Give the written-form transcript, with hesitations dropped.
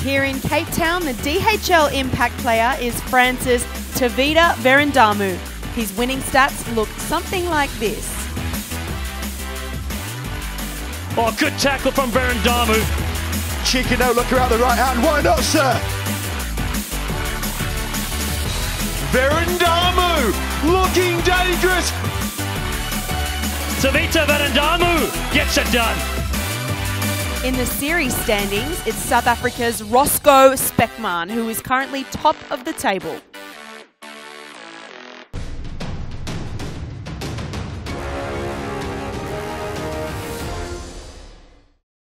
Here in Cape Town, the DHL impact player is France's Tavite Veredamu. His winning stats look something like this. Oh, good tackle from Veredamu. Cheeky no-looker out the right hand. Why not, sir? Veredamu looking dangerous. Tavite Veredamu gets it done. In the series standings, it's South Africa's Roscoe Speckman, who is currently top of the table.